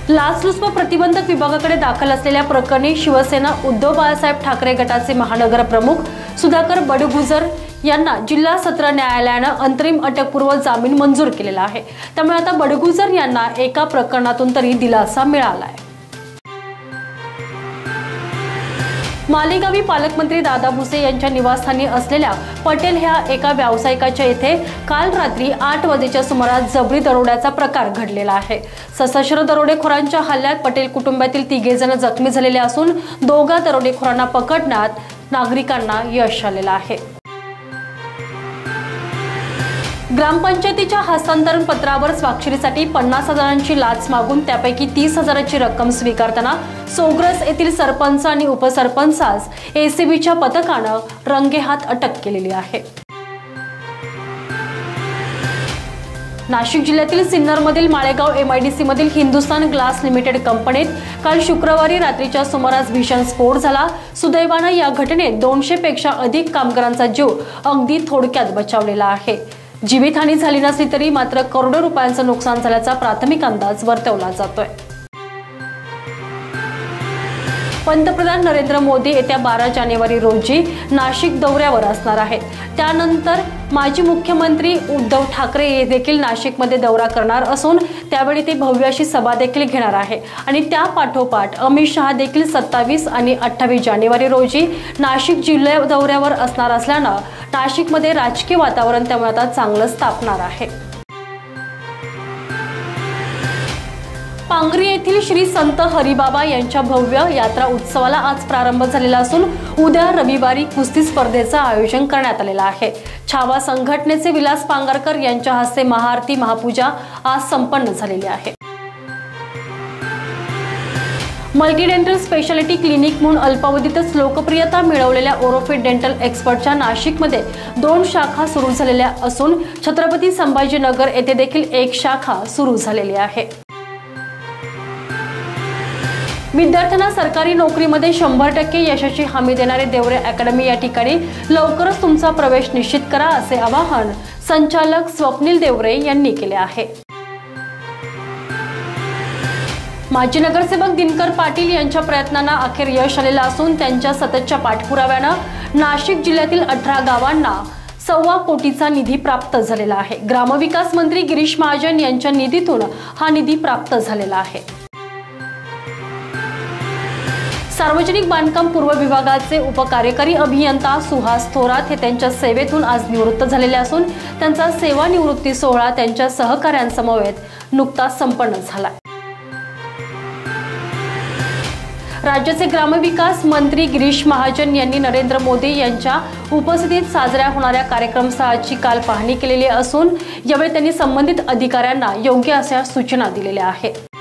लाचलुचपत प्रतिबंधक विभागाकडे दाखल असलेल्या प्रकरणी शिवसेना उद्धव बाळासाहेब ठाकरे गटाचे महानगर प्रमुख सुधाकर बडगुजर यांना जिल्हा सत्र न्यायालयानं अंतरिम अटकपूर्व जामीन मंजूर केलेला आहे। त्यामुळे आता बडगुजर यांना एका प्रकरणातून तरी दिलासा मिळाला आहे। मालेगावी पालकमंत्री दादा भुसे यांच्या निवासस्थानी असलेल्या पटेल ह्या एका व्यावसायिकाच्या येथे काल रात्री 8 वाजेच्या सुमारास जबरी दरोड्याचा प्रकार घडलेला आहे। सशस्त्र दरोडेखोरांच्या हल्ल्यात पटेल कुटुंबातील 3 जण जखमी झालेले असून 2 दरोडेखोरांना पकडण्यात नागरिकांना यश आलेलं आहे। ग्रामपंचायतीच्या हस्तांतरण पत्रावर स्वाक्षरीसाठी 50,000ची लाच मागून त्यापैकी 30,000ची रक्कम स्वीकारताना सोग्रस येथील सरपंच आणि उपसरपंचास एसीबीच्या पथकानं रंगेहात अटक केलेली आहे। नाशिक जिल्ह्यातील सिन्नरमधील माळेगाव MIDC मधील हिंदुस्तान ग्लास लिमिटेड कंपनीत काल शुक्रवारी रात्रीच्या सुमारास भीषण स्फोट झाला। सुदैवानं या घटनेत 200 पेक्षा अधिक कामगारांचा जीव अगदी थोडक्यात बचावलेला आहे। जीवितहानी झाली नसली तरी मात्र करोडो रुपयांचं नुकसान झाल्याचा प्राथमिक अंदाज वर्तवला जातोय। पंतप्रधान नरेंद्र मोदी येत्या 12 जानेवारी रोजी नाशिक दौऱ्यावर असणार आहेत। त्यानंतर माजी मुख्यमंत्री उद्धव ठाकरे हे देखील नाशिकमध्ये दौरा करणार असून त्यावेळी ते भव्य अशी सभा देखील घेणार आहे आणि त्या पाठोपाठ अमित शहा देखील 27 आणि 28 जानेवारी रोजी नाशिक जिल्हा दौऱ्यावर असणार असल्यानं नाशिकमध्ये राजकीय वातावरण त्यामुळे आता चांगलंच तापणार आहे। पांगरी येथील श्री संत हरिबाबा यांच्या भव्य यात्रा उत्सवाला आज प्रारंभ झालेला असून उद्या रविवारी कुस्ती स्पर्धेचं आयोजन करण्यात आलेलं आहे। छावा संघटनेचे विलास पांगारकर यांच्या हस्ते महाआरती महापूजा आज संपन्न झालेली आहे। मल्टीडेंटल स्पेशालिटी क्लिनिक म्हणून अल्पावधीतच लोकप्रियता मिळवलेल्या ओरोफिट डेंटल एक्सपर्टच्या नाशिकमध्ये 2 शाखा सुरू झालेल्या असून छत्रपती संभाजीनगर येथे देखील 1 शाखा सुरू झालेली आहे। विद्यार्थ्यांना सरकारी नोकरीमध्ये 100% यशाची हमी देणारे देवरे अकॅडमी या ठिकाणी लवकरच तुमचा प्रवेश निश्चित करा असे आवाहन संचालक स्वप्नील देवरे यांनी केले आहे। माजी नगरसेवक दिनकर पाटील यांच्या प्रयत्नांना अखेर यश आलेलं असून त्यांच्या सततच्या पाठपुराव्यानं नाशिक जिल्ह्यातील 18 गावांना 1.25 कोटीचा निधी प्राप्त झालेला आहे। ग्रामविकास मंत्री गिरीश महाजन यांच्या निधीतून हा निधी प्राप्त झालेला आहे। सार्वजनिक बांधकाम पूर्व विभागाचे उपकार्यकारी अभियंता सुहास थोरात हे त्यांच्या सेवेतून आज निवृत्त झालेले असून त्यांचा सेवानिवृत्ती सोहळा त्यांच्या सहकाऱ्यांसमवेत नुकताच संपन्न झाला। राज्याचे ग्रामविकास मंत्री गिरीश महाजन यांनी नरेंद्र मोदी यांच्या उपस्थितीत साजऱ्या होणाऱ्या कार्यक्रमस्थळाची काल पाहणी केलेली असून यावेळी त्यांनी संबंधित अधिकाऱ्यांना योग्य अशा सूचना दिलेल्या आहेत।